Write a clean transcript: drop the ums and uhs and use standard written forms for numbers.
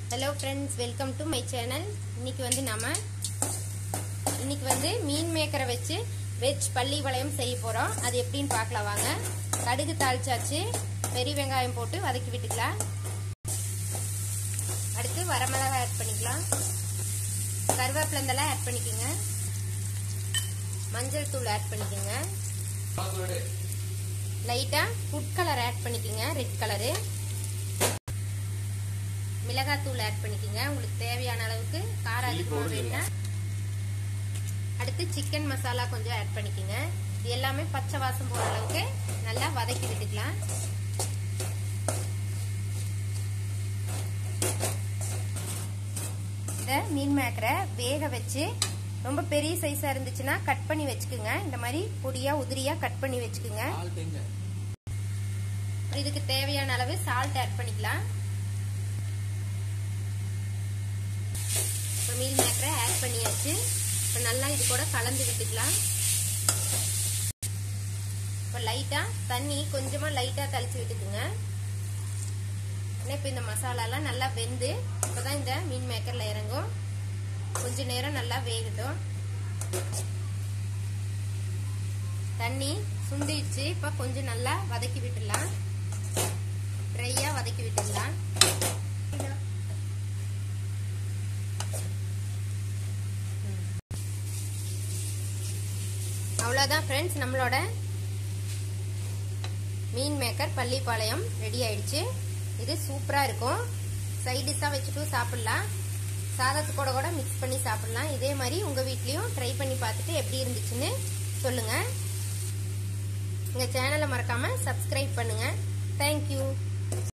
Hello friends, welcome to my channel. இன்னைக்கு வந்து மீன் மேக்கரை வச்சு வெஜ் பள்ளி வளையம் செய்ய போறோம். அது எப்படின்னு பார்க்கலாம் வாங்க. கடுகு தாளிச்சாச்சு, பெரிய வெங்காயம் போட்டு வதக்கி விட்டுக்கலாம். அடுத்து வரமிளகாய் ஆட் பண்ணிக்கலாம். கருவேப்பிலை ஆட் பண்ணிக்கோங்க. மஞ்சள் தூள் ஆட் பண்ணிக்கோங்க. லைட்டா ஃபுட் கலர் ஆட் பண்ணிக்கோங்க, ரெட் கலரு. மிளகாய் தூள் ஆட் பண்ணிக்கோங்க, உங்களுக்கு தேவையான அளவுக்கு. காரம் அதிகமாக வேணும்னா. அடுத்து சிக்கன் மசாலா கொஞ்சம் ஆட் பண்ணிக்கோங்க. இது எல்லாமே பச்சை வாசம் போற அளவுக்கு நல்லா வதக்கி விட்டுக்கலாம். இந்த மீன் மேக்கரை வேக வச்சு ரொம்ப பெரிய சைஸா இருந்துச்சுன்னா கட் பண்ணி வச்சுக்கோங்க. இந்த மாதிரி பொடியா உதிரியா கட் பண்ணி வச்சுக்கோங்க. இதுக்கு தேவையான அளவு சால்ட் ஆட் பண்ணிக்கலாம். மீன் மேக்கரை ஆட் பண்ணியாச்சு. இப்போ நல்லா இது கூட கலந்து விட்டுக்கலாம். இப்போ லைட்டா தண்ணி கொஞ்சமா லைட்டா தெளிச்சு விட்டுக்குங்க. இப்போ இந்த மசாலாலாம் நல்லா வெந்து இப்போதான் இந்த மீன் மேக்கர்ல இறங்கும். கொஞ்ச நேரம் நல்லா வேகட்டும். தண்ணி சுண்டிடுச்சு. இப்போ கொஞ்சம் நல்லா வதக்கி விட்டுடலாம். ட்ரையா வதக்கி விட்டுடலாம். அவ்வளோதான் ஃப்ரெண்ட்ஸ், நம்மளோட மீன் மேக்கர் பள்ளிப்பாளையம் ரெடி ஆயிடுச்சு. இது சூப்பரா இருக்கும். சைட் டிஷ்ஷா வச்சுட்டு சாப்பிடலாம். சாதத்து கூட மிக்ஸ் பண்ணி சாப்பிடலாம். இதே மாதிரி உங்க வீட்லயும் ட்ரை பண்ணி பார்த்துட்டு எப்படி இருந்துச்சுன்னு சொல்லுங்க. எங்க சேனலை மறக்காம சப்ஸ்கிரைப் பண்ணுங்க. தேங்க்யூ.